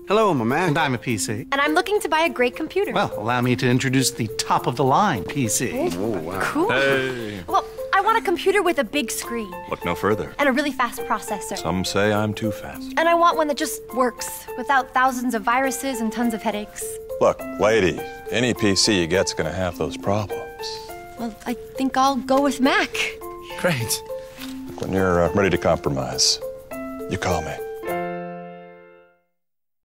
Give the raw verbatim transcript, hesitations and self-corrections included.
Hello, I'm a Mac. And I'm a P C. And I'm looking to buy a great computer. Well, allow me to introduce the top-of-the-line P C. Oh, wow. Cool. Hey. Well, I want a computer with a big screen. Look no further. And a really fast processor. Some say I'm too fast. And I want one that just works, without thousands of viruses and tons of headaches. Look, lady, any P C you get's gonna have those problems. Well, I think I'll go with Mac. Great. Look, when you're uh, ready to compromise, you call me.